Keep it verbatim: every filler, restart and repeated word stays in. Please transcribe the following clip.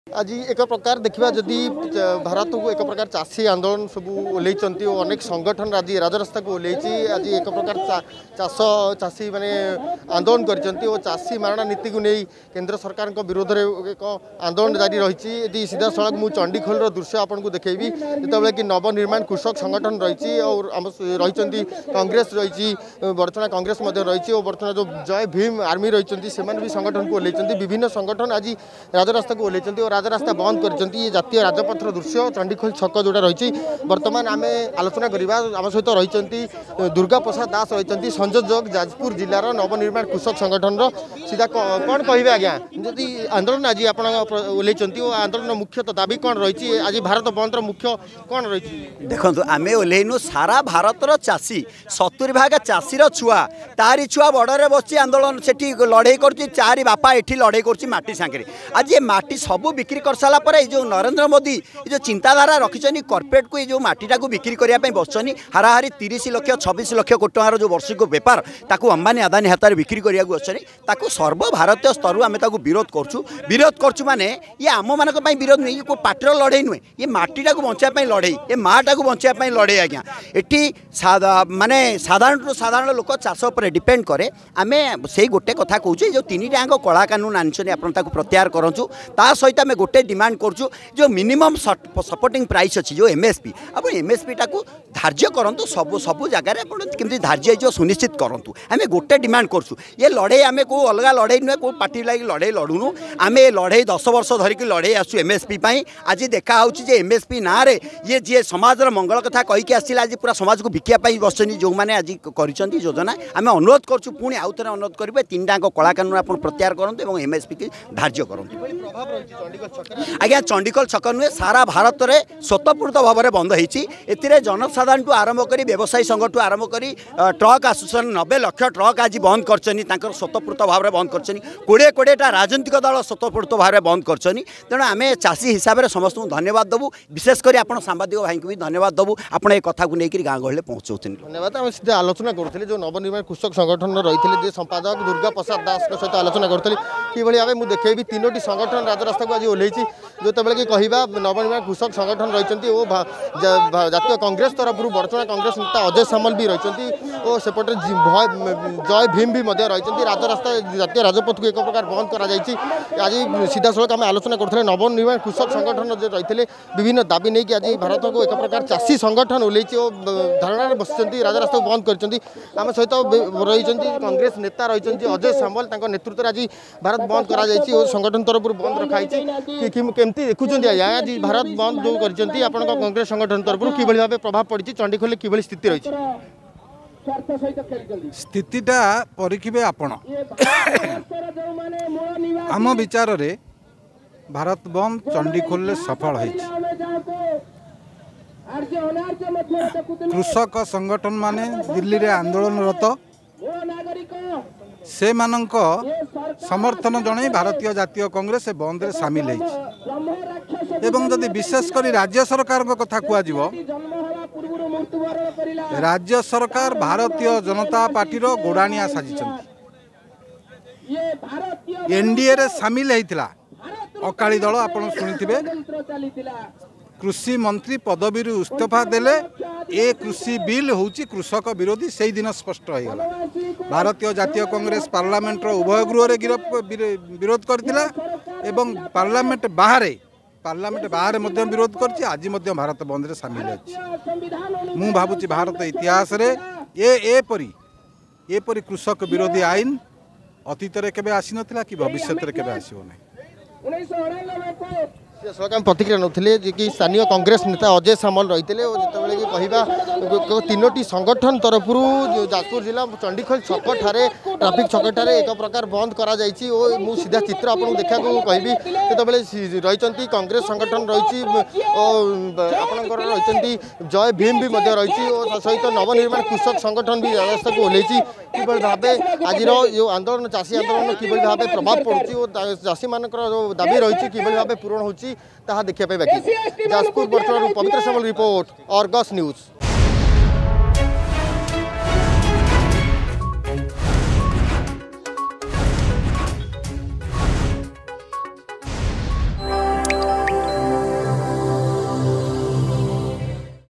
आज एक प्रकार देखा जदि भारत को एक प्रकार चाषी आंदोलन सब ओल्लैंट और अनेक संगठन आज राजरास्ता को ओल्लैंची आज एक प्रकार चाष चाषी माने आंदोलन कर चाषी मारणा नीति को नहीं केंद्र सरकार विरोध में एक आंदोलन जारी रही सीधा सड़क मुझे चंडीखोल दृश्य आपको देखी जो कि नवनिर्माण कृषक संगठन रही और रही कांग्रेस रही बर्तमान कांग्रेस रही और बर्तमान जो जय भीम आर्मी रही से भी संगठन को ओल्लैंट विभिन्न संगठन आज राजरास्ता को ओल्लैंट और राजरास्ता बंद कर जातीय राजपथर दृश्य चंडीखोल छक जोटा रही बर्तमान आम आलोचना करवा आम सहित रही दुर्गा प्रसाद दास रही संयोजक जाजपुर जिलार नवनिर्माण कृषक संगठन सीधा कौन कहे आज्ञा जदि आंदोलन आज आप ओल्लैंट आंदोलन मुख्य तो दाबी कौन रही आज भारत बंद मुख्य कौन रही देखो आम ओल्लैनु सारा भारतर चाषी सतुरी भाग चाषीर छुआ तारी छुआ बड़े बस आंदोलन से लड़े कर चारि बापा ये लड़े कर सांगे आज ये माटी सबू बिक्री कर सारा पर जो नरेंद्र मोदी जो चिंताधारा रखिंट कॉर्पोरेट को जो माटीटा को बिक्री करने बसनी हाराहारी तीस लक्ष छब्बीस लक्ष कोटी टकर जो वर्षिक बेपार ताकू अंबानी अदानी हाथ में बिक्री करने बसनी सर्वभारतीय स्तर आम विरोध करूँ विरोध करूँ माने ये आम मान विरोध नहीं ये पार्टीर लड़े नुहे ये माटीटा को बचाई लड़े ये माटा को बचाई लड़े आज्ञा ये माने साधारण साधारण लोक चाष पर डिपेंड करे आम से गोटे कथा कहूँ जो तीन टाँग कला कानून आनी आप प्रत्याहार करूँ ता सहित आम गोटे डिमांड करूँ जो मिनिमम सपोर्टिंग प्राइस अच्छी जो एमएसपी आप एमएसपी टाक धार्य करूँ सब सब जगार केमती धार्य हो सुनिश्चित करूँ आम गोटे डिमांड करूँ ये लड़े आम को अलग लड़े नुहे कौ पार्टी लगे लड़े लड़ुनु आम लड़े दस वर्ष धरिकी लड़े आसू एमएसपी आज देखा एमएसपी ना रे ये जी समाज मंगल कथा कहीकि आसला आज पूरा समाज को बिकापी बसनी जो मैंने आज कर योजना आम अनुरोध करूँ पुणी आउ थे अनुरोध करेंगे तीन टाँग कला कानून आप प्रत्याहार करूँ और एमएसपी की धार्य करूँ आज्ञा चंडीखोल छक नुहे सारा भारत में स्वतःपूर्त भाव में बंद होती जनसाधारण ठूँ आरंभ कर व्यवसायी संघ ठूँ आरंभ कर ट्रक आसोसिएसन नब्बे लक्ष ट्रक आज बंद कर स्वतःपूर्त भाव में बंद कर कोड़े कोड़ेटा राजनीतिक दल स्वतःपूर्त भाव में बंद कर तेणु आम चाषी हिसाब से समस्त धन्यवाद देवु विशेषकर आप सांबादिक भाई को भी धन्यवाद देवु आपड़ एक कथा को लेकर गाँव गहले पहुँचाऊँ धन्यवाद आम सीधे आलोचना करुले जो नवनिर्माण कृषक संगठन रही संपादक दुर्गा प्रसाद दास सहित आलोचना करी कि भाव मुझे देखेबी तीनो संगठन राजरास्ता को आज ओल्लैंची जो कि कहवा नवनिर्माण कृषक संगठन रही जातीय कांग्रेस तरफ बर्तमान कांग्रेस नेता अजय सामल भी रही और सेपटे जय भीम भी रही राजरास्ता जातीय राजपथ को एक प्रकार बंद कर आज सीधा सड़क आम आलोचना करते नवनिर्माण कृषक संगठन जो रही विभिन्न दाबी नहीं कि आज भारत को एक प्रकार चाषी संगठन ओल्लैंची और धारणा बस राजरास्ता को बंद कर आम सहित रही कांग्रेस नेता रही अजय सामल नेतृत्व आज भारत बंद कर संगठन तरफ बंद रखाई केमती देखुं आज भारत बंद जो कर कांग्रेस संगठन तरफ कि भाव प्रभाव पड़ी चंडीखोल कि स्थिति रही स्थितिटा परीक्षे आपण आम विचार रे भारत बंद चंडीखोल सफल है कृषक संगठन माने दिल्ली रे आंदोलनरत से मानक समर्थन जन भारतीय जातीय कांग्रेस बंद रे सामिल है एवं जदि विशेषकर राज्य सरकार कथा कह राज्य सरकार भारतीय जनता पार्टीर गोड़ाणिया साजिंट एनडीए रे सामिल होता अकाली दल आप शुणिथिबे कृषि मंत्री पदवी इस्तीफा देले ए कृषि बिल होची कृषक विरोधी से दिन स्पष्ट हो गला भारतीय जातीय कांग्रेस पार्लियामेंट उभय गृह गिरफ विरोध करथिला एवं पार्लियामेंट बाहर पार्लियामेंट बाहर मध्य विरोध करछि आज मध्य भारत बंद रे शामिल अछि मु भाबुछि भारत इतिहास रे ए एपरी एपरी कृषक विरोधी आईन अतीत रे केबे आसी नथिला कि भविष्य रे केबे आसीबो नै सरकार प्रतिक्रिया नौले कि स्थानीय कांग्रेस नेता अजय सामल रही थे जिते कि कहवा तीनो संगठन तरफ जाजपुर जिला चंडीखोल छक ठारे ट्राफिक छक ठारे एक प्रकार बंद करा जाइछि और मु सीधा चित्र आपको देखा कहबी जिते रही कांग्रेस संगठन रही आपणकर रही जय भीम भी रही और सहित नवनिर्माण कृषक संगठन भी राजस्था को ओल्लैंची कि भाव आज जो आंदोलन चाषी आंदोलन कि भाव प्रभाव पड़ुची और चाषी मान दाबी रही कि भाव पूरण होची ताहा देखिया बाकी जाजपुर बर्तमान पवित्र सामल रिपोर्ट अर्गस न्यूज।